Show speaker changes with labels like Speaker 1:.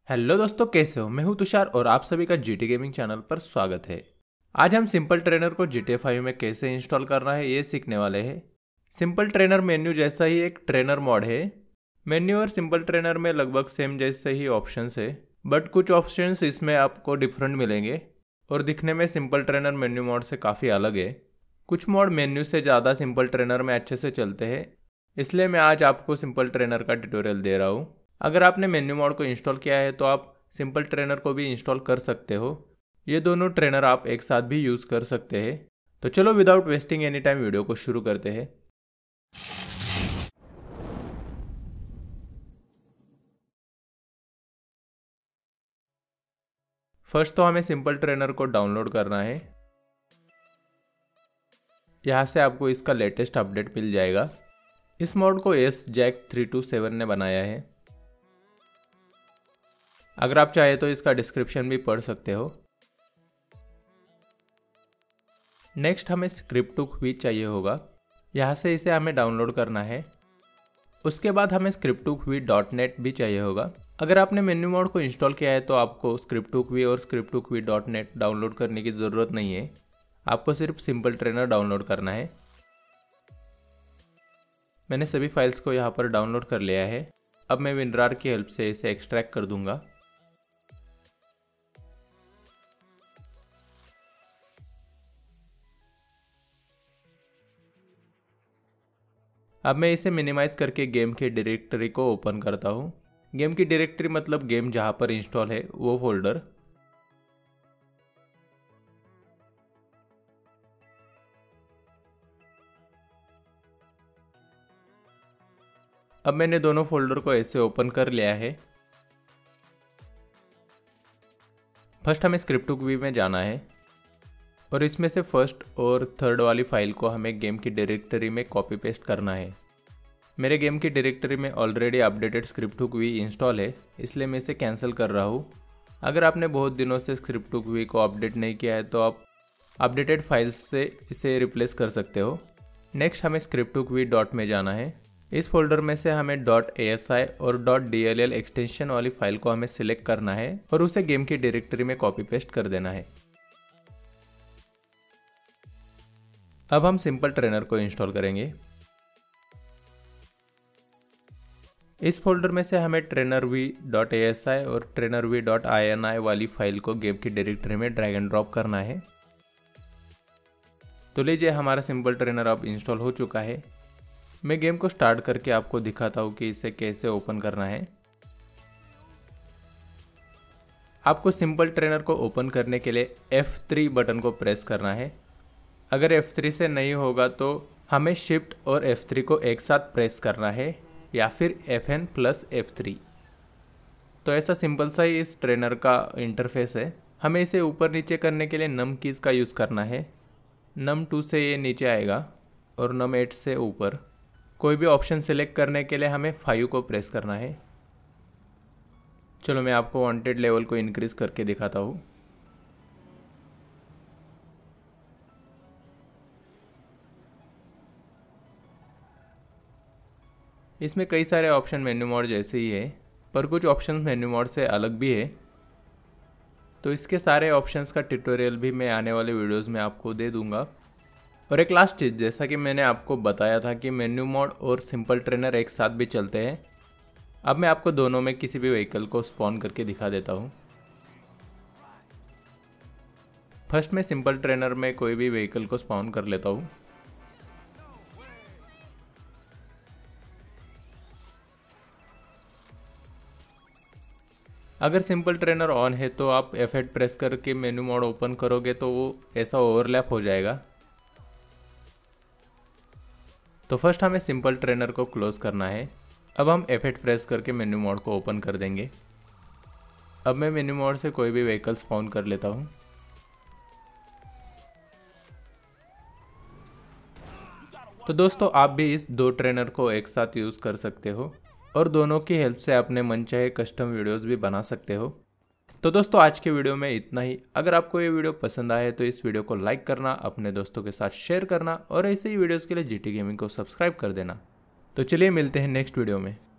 Speaker 1: Hello दोस्तों, कैसे हो? मैं हूं तुषार और आप सभी का जीटी गेमिंग चैनल पर स्वागत है। आज हम सिंपल ट्रेनर को GTA 5 में कैसे इंस्टॉल करना है ये सीखने वाले हैं। सिंपल ट्रेनर मेन्यू जैसा ही एक ट्रेनर मॉड है। मेन्यू और सिंपल ट्रेनर में लगभग सेम जैसे ही ऑप्शंस है, बट कुछ ऑप्शंस इसमें आपको डिफरेंट मिलेंगे और दिखने में सिंपल ट्रेनर मेन्यू मॉड से काफ़ी अलग है। कुछ मॉड मेन्यू से ज़्यादा सिंपल ट्रेनर में अच्छे से चलते हैं, इसलिए मैं आज आपको सिंपल ट्रेनर का ट्यूटोरियल दे रहा हूँ। अगर आपने मेन्यू मोड को इंस्टॉल किया है तो आप सिंपल ट्रेनर को भी इंस्टॉल कर सकते हो। ये दोनों ट्रेनर आप एक साथ भी यूज़ कर सकते हैं। तो चलो without wasting any time video को शुरू करते हैं। फर्स्ट तो हमें सिंपल ट्रेनर को डाउनलोड करना है। यहाँ से आपको इसका लेटेस्ट अपडेट मिल जाएगा। इस मॉड को SJack327 ने बनाया है। अगर आप चाहे तो इसका डिस्क्रिप्शन भी पढ़ सकते हो। नेक्स्ट हमें स्क्रिप्ट भी चाहिए होगा। यहाँ से इसे हमें डाउनलोड करना है। उसके बाद हमें script2v.net भी चाहिए होगा। अगर आपने मेन्यू मोड को इंस्टॉल किया है तो आपको script2v और script2v.net डाउनलोड करने की ज़रूरत नहीं है। आपको सिर्फ सिंपल ट्रेनर डाउनलोड करना है। मैंने सभी फाइल्स को यहाँ पर डाउनलोड कर लिया है। अब मैं WinRAR की हेल्प से इसे एक्सट्रैक्ट कर दूंगा। अब मैं इसे मिनिमाइज करके गेम की डायरेक्टरी को ओपन करता हूँ। गेम की डायरेक्टरी मतलब गेम जहाँ पर इंस्टॉल है वो फोल्डर। अब मैंने दोनों फोल्डर को ऐसे ओपन कर लिया है। फर्स्ट हमें script2v में जाना है और इसमें से फर्स्ट और थर्ड वाली फाइल को हमें गेम की डायरेक्टरी में कॉपी पेस्ट करना है। मेरे गेम की डायरेक्टरी में ऑलरेडी अपडेटेड script2v इंस्टॉल है, इसलिए मैं इसे कैंसिल कर रहा हूँ। अगर आपने बहुत दिनों से script2v को अपडेट नहीं किया है तो आप अपडेटेड फाइल्स से इसे रिप्लेस कर सकते हो। नेक्स्ट हमें script2v में जाना है। इस फोल्डर में से हमें .asi और .dll एक्सटेंशन वाली फाइल को हमें सिलेक्ट करना है और उसे गेम की डायरेक्टरी में कॉपी पेस्ट कर देना है। अब हम सिंपल ट्रेनर को इंस्टॉल करेंगे। इस फोल्डर में से हमें trainerv.asi और trainerv.ini वाली फाइल को गेम की डायरेक्टरी में ड्रैग एंड ड्रॉप करना है। तो लीजिए, हमारा सिंपल ट्रेनर अब इंस्टॉल हो चुका है। मैं गेम को स्टार्ट करके आपको दिखाता हूँ कि इसे कैसे ओपन करना है। आपको सिंपल ट्रेनर को ओपन करने के लिए F3 बटन को प्रेस करना है। अगर F3 से नहीं होगा तो हमें शिफ्ट और F3 को एक साथ प्रेस करना है या फिर FN+F3। तो ऐसा सिंपल सा ही इस ट्रेनर का इंटरफेस है। हमें इसे ऊपर नीचे करने के लिए नम कीज़ का यूज़ करना है। नम 2 से ये नीचे आएगा और नम 8 से ऊपर। कोई भी ऑप्शन सेलेक्ट करने के लिए हमें 5 को प्रेस करना है। चलो मैं आपको वांटेड लेवल को इंक्रीज़ करके दिखाता हूँ। इसमें कई सारे ऑप्शन मेन्यू मोड जैसे ही है, पर कुछ ऑप्शन मेन्यू मोड से अलग भी है। तो इसके सारे ऑप्शंस का ट्यूटोरियल भी मैं आने वाले वीडियोस में आपको दे दूंगा। और एक लास्ट चीज़, जैसा कि मैंने आपको बताया था कि मेन्यू मोड और सिंपल ट्रेनर एक साथ भी चलते हैं। अब मैं आपको दोनों में किसी भी व्हीकल को स्पॉन करके दिखा देता हूँ। फर्स्ट मैं सिंपल ट्रेनर में कोई भी व्हीकल को स्पॉन कर लेता हूँ। अगर सिंपल ट्रेनर ऑन है तो आप F8 प्रेस करके मेन्यू मोड ओपन करोगे तो वो ऐसा ओवरलैप हो जाएगा। तो फर्स्ट हमें सिंपल ट्रेनर को क्लोज करना है। अब हम F8 प्रेस करके मेन्यू मोड को ओपन कर देंगे। अब मैं मेन्यू मोड से कोई भी व्हीकल स्पॉन कर लेता हूँ। तो दोस्तों, आप भी इस दो ट्रेनर को एक साथ यूज़ कर सकते हो और दोनों की हेल्प से अपने मनचाहे कस्टम वीडियोस भी बना सकते हो। तो दोस्तों, आज के वीडियो में इतना ही। अगर आपको ये वीडियो पसंद आए तो इस वीडियो को लाइक करना, अपने दोस्तों के साथ शेयर करना और ऐसे ही वीडियोस के लिए जीटी गेमिंग को सब्सक्राइब कर देना। तो चलिए मिलते हैं नेक्स्ट वीडियो में।